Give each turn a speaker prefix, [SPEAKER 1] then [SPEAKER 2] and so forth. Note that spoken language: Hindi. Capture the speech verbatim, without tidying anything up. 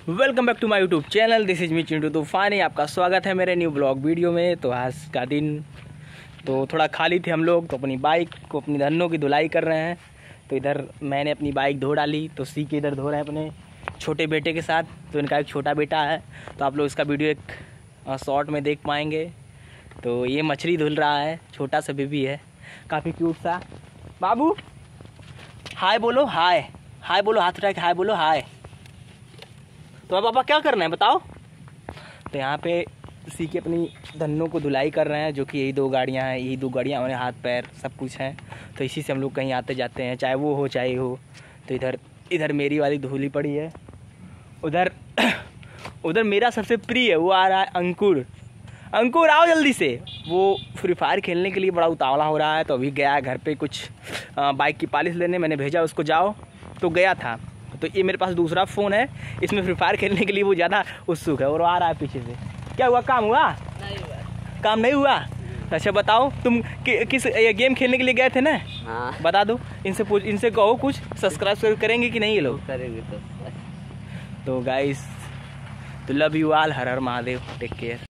[SPEAKER 1] Welcome back to my YouTube channel. This is me Chintu Toofani. आपका स्वागत है मेरे न्यू ब्लॉग वीडियो में। तो आज का दिन तो थोड़ा खाली थे हम लोग, तो अपनी बाइक को अपनी धन्नों की धुलाई कर रहे हैं। तो इधर मैंने अपनी बाइक धो डाली, तो सी के इधर धो रहे हैं अपने छोटे बेटे के साथ। तो इनका एक छोटा बेटा है, तो आप लोग इसका वीडियो एक शॉर्ट में देख पाएंगे। तो ये मछली धुल रहा है, छोटा सा बेबी है, काफ़ी क्यूट सा। बाबू हाय बोलो, हाय हाय बोलो, हाथ उठा के हाय बोलो, हाय। तो पापा क्या करना है बताओ। तो यहाँ पे सी के अपनी धन्नों को धुलाई कर रहे हैं, जो कि यही दो गाड़ियाँ हैं, यही दो गाड़ियाँ हमारे हाथ पैर सब कुछ हैं। तो इसी से हम लोग कहीं आते जाते हैं, चाहे वो हो चाहे हो। तो इधर इधर मेरी वाली धुली पड़ी है, उधर उधर मेरा सबसे प्रिय वो आ रहा है अंकुर। अंकुर आओ जल्दी से। वो फ्री फायर खेलने के लिए बड़ा उतावला हो रहा है। तो अभी गया घर पे कुछ बाइक की पॉलिश लेने, मैंने भेजा उसको जाओ, तो गया था। तो ये मेरे पास दूसरा फ़ोन है, इसमें फ्री फायर खेलने के लिए वो ज़्यादा उत्सुक है और आ रहा है पीछे से। क्या हुआ, काम हुआ?
[SPEAKER 2] नहीं हुआ।
[SPEAKER 1] काम नहीं हुआ? अच्छा बताओ, तुम कि, किस ये गेम खेलने के लिए गए थे ना?
[SPEAKER 2] हाँ।
[SPEAKER 1] बता दो, इनसे पूछ, इनसे कहो कुछ सब्सक्राइब करेंगे कि नहीं ये लोग?
[SPEAKER 2] करेंगे तो।
[SPEAKER 1] तो गाइस, तो लव यू ऑल, हर हर महादेव, टेक केयर।